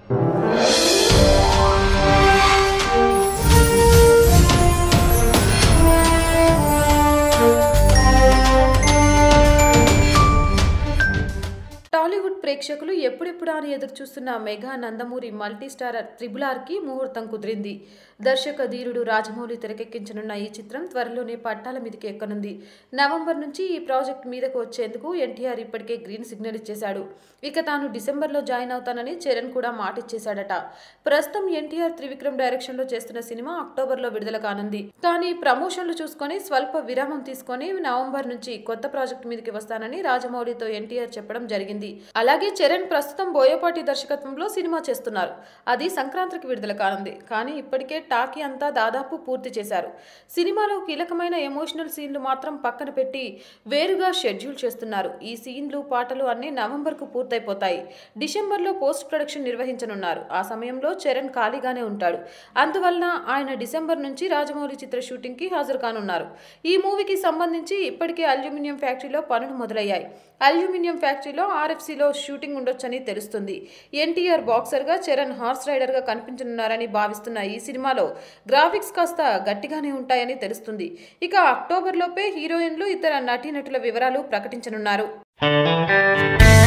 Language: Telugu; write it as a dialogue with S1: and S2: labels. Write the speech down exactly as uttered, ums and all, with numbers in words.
S1: టాలీవుడ్ ప్రేక్షకులు ఎప్పుడెప్పుడు అని ఎదురు చూస్తున్న mega Nandamuri multi starrer triple R కి ముహూర్తం కుదిరింది. దర్శక ధీరుడు రాజమౌళి తెరకెక్కించనున్న ఈ చిత్రం త్వరలోనే పట్టాల మీదకి ఎక్కనుంది. నవంబర్ నుంచి ఈ ప్రాజెక్ట్ మీదకు వచ్చేందుకు ఎన్టీఆర్ ఇప్పటికే గ్రీన్ సిగ్నల్ ఇచ్చేశాడు. ఇక తాను డిసెంబర్లో జాయిన్ అవుతానని చరణ్ కూడా మాటిచ్చేశాడట. ప్రస్తుతం ఎన్టీఆర్ త్రివిక్రమ్ డైరెక్షన్ లో చేస్తున్న సినిమా అక్టోబర్ లో విడుదల కానుంది. కానీ ప్రమోషన్లు చూసుకొని స్వల్ప విరామం తీసుకొని నవంబర్ నుంచి కొత్త ప్రాజెక్ట్ మీదకి వస్తానని రాజమౌళితో ఎన్టీఆర్ చెప్పడం జరిగింది. అలాగే చరణ్ ప్రస్తుతం బోయపాటి దర్శకత్వంలో సినిమా చేస్తున్నారు. అది సంక్రాంతికి విడుదల కానుంది. కానీ ఇప్పటికే టాకీ అంతా దాదాపు పూర్తి చేశారు. సినిమాలో కీలకమైన ఎమోషనల్ సీన్లు మాత్రం పక్కన పెట్టి వేరుగా షెడ్యూల్ చేస్తున్నారు. ఈ సీన్లు పాటలు అన్ని నవంబర్ కు పూర్తయిపోతాయి. డిసెంబర్ లో పోస్ట్ ప్రొడక్షన్ నిర్వహించనున్నారు. ఆ సమయంలో చరణ్ ఖాళీగానే ఉంటాడు. అందువల్ల ఆయన డిసెంబర్ నుంచి రాజమౌళి చిత్ర షూటింగ్ కి హాజరు కానున్నారు. ఈ మూవీకి సంబంధించి ఇప్పటికే అల్యూమినియం ఫ్యాక్టరీలో పనులు మొదలయ్యాయి. అల్యూమినియం ఫ్యాక్టరీలో ఆర్ఎఫ్సీలో షూటింగ్ ఉండొచ్చని తెలుస్తుంది. ఎన్టీఆర్ బాక్సర్ గా చరణ్ హార్స్ రైడర్ గా కనిపించనున్నారని భావిస్తున్న ఈ సినిమాలో గ్రాఫిక్స్ కాస్త గట్టిగానే ఉంటాయని తెలుస్తుంది. ఇక అక్టోబర్ లోపే హీరోయిన్లు ఇతర నటీనటుల వివరాలు ప్రకటించనున్నారు.